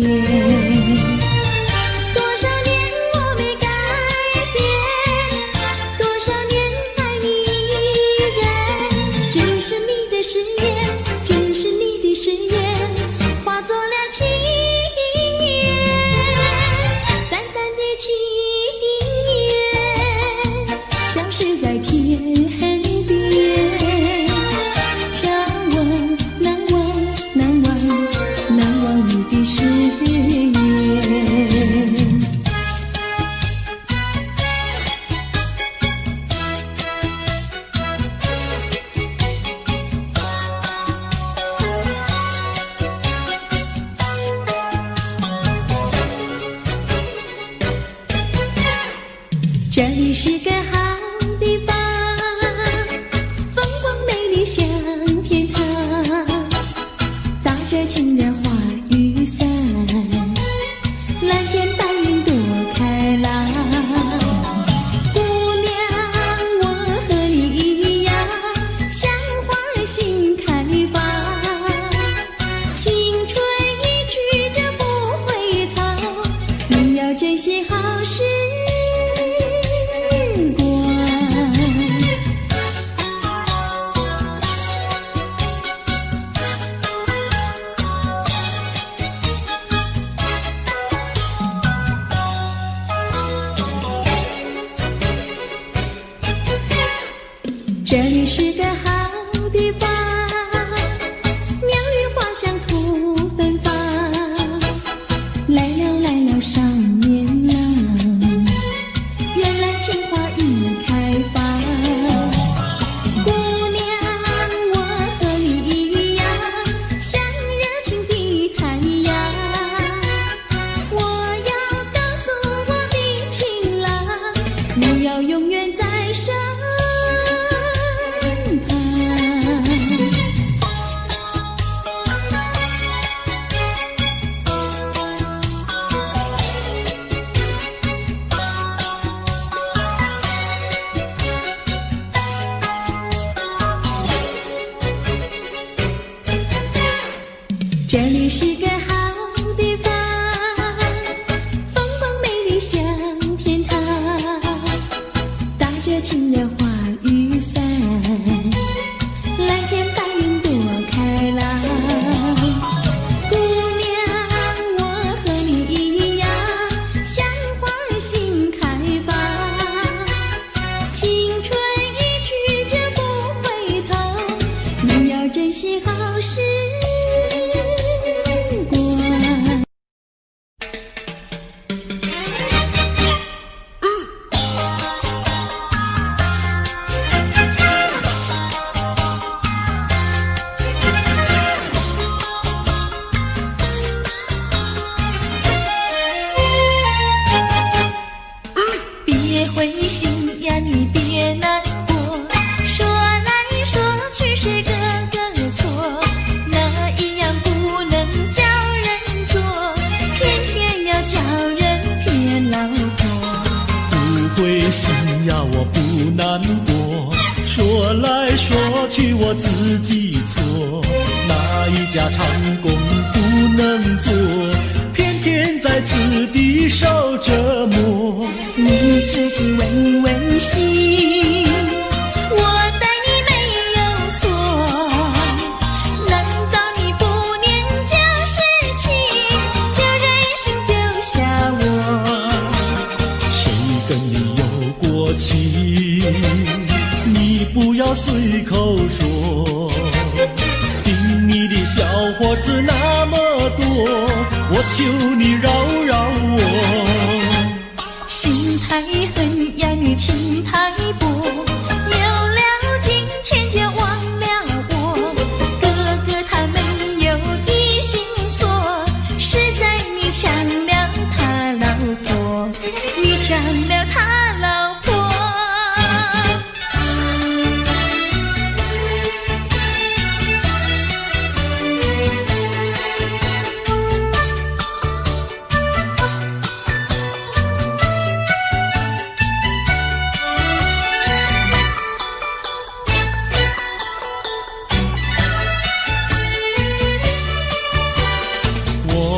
多少年我没改变，多少年爱你依然，这是你的誓言，这是你的誓言，化作了情缘，淡淡的情缘，消失在天边。这里是个好地方，风光美丽像天堂，打着情人花雨伞，蓝天白云多开朗。姑娘，我和你一样，像花儿心开放，青春一去就不回头，你要珍惜好事。这里是个好地方，鸟语花香吐芬芳，来了来了少年郎，原来情花已开放。姑娘，我和你一样，像热情的太阳，我要告诉我的情郎，你要永远在身这里是个好地方，风光美丽像天堂，打着情人花雨伞，蓝天白云多开朗。姑娘，我和你一样，像花儿心开放，青春一去就不回头，你要珍惜好事。灰心呀，你别难过，说来说去是个个错，那一样不能叫人做，偏偏要叫人骗老婆。 不灰心呀，我不难过，说来说去我自己错，哪一家长工不能做，偏偏在此地受折磨。 你自己问问心，我待你没有错，难道你不念旧事情，就任性丢下我？ 谁跟你有过情，你不要随口说，听你的小伙子那么多，我求你饶饶我。 心太狠呀，你情太薄，有了金钱就忘了我。哥哥他没有的心错，是在你抢了他老婆，你抢了他老婆。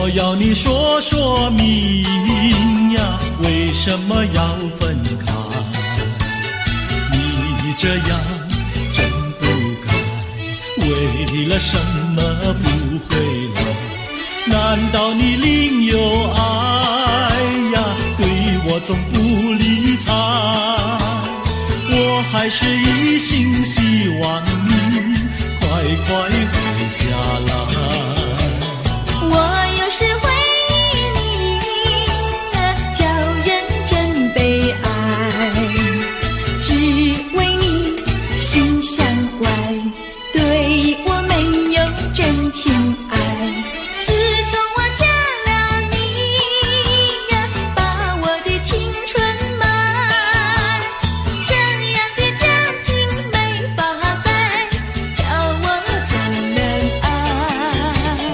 要你说说明呀，为什么要分开？你这样真不该，为了什么不回来？难道你另有爱呀？对我总不理睬，我还是一心希望你快快回家来。 我有时回忆你，叫人真悲哀，只为你心向外，对我没有真情爱。自从我嫁了你，把我的青春埋，这样的家庭没法改，叫我怎能爱？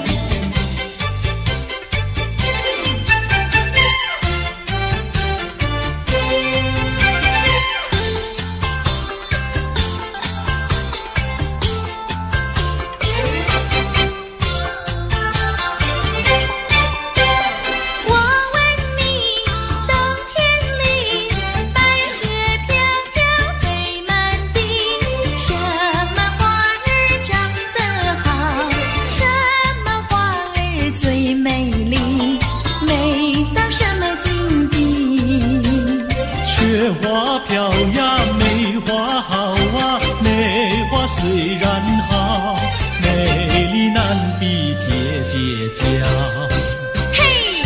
我问你，冬天里白雪飘飘飞满地，什么花儿长得好，什么花儿最美丽，美到什么境地？ 雪花飘呀，梅花好啊，梅花虽然好，美丽难比姐姐娇。 嘿，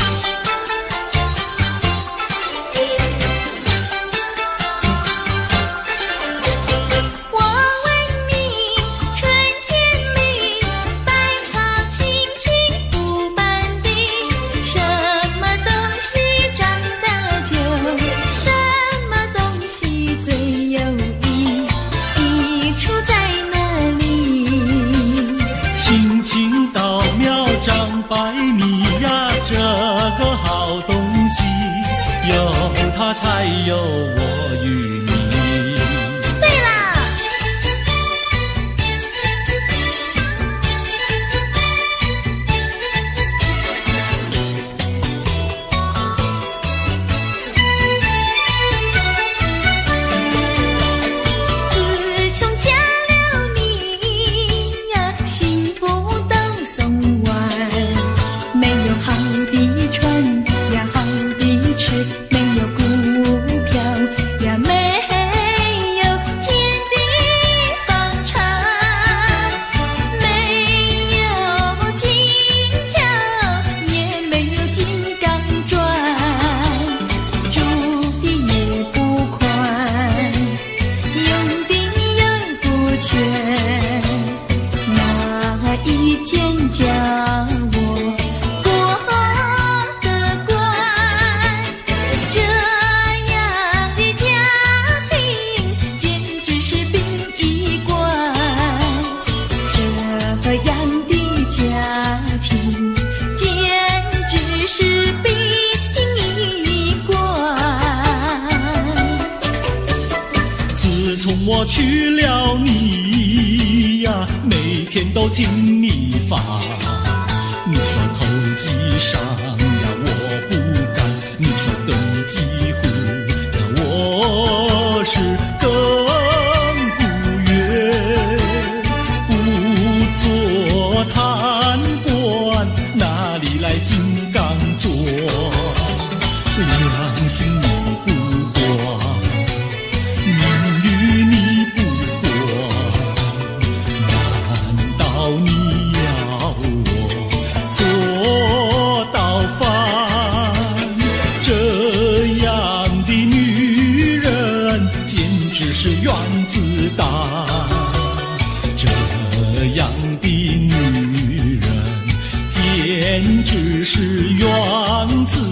我问你，春天里百草青青布满地，什么东西长得久，什么东西最有益，益处在哪里？ 青青稻苗长百米呀，这个好东西，有它才有我与你。 对啦，自从嫁了你呀，幸福都送完，没有好的穿呀，好的吃，没有股票呀，没有天地房产，没有金条，也没有金刚钻，住的也不宽，用的也不全，哪一天叫我过得惯？这样的家庭简直是殡仪馆，这样的家庭简直是殡仪馆。 自从我娶了你呀，每天都听你发。你说投机商呀，我不干；你说登记户呀，我是更不愿。不做贪官，哪里来金刚钻？良心你不管，名誉你不管，难道你要我做到饭？这样的女人简直是原子弹，这样的女人简直是原子